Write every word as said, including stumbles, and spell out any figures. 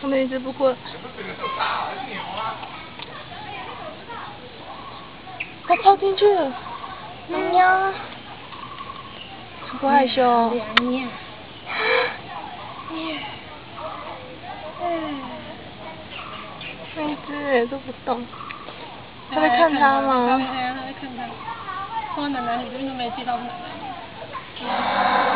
他们一直不过。它跑进去了。 喵喵。 不害羞。 两年。 嗯。那一只都不动。他在看他吗？ 他在看他。他在看他。说奶奶，你根本都没接到奶奶。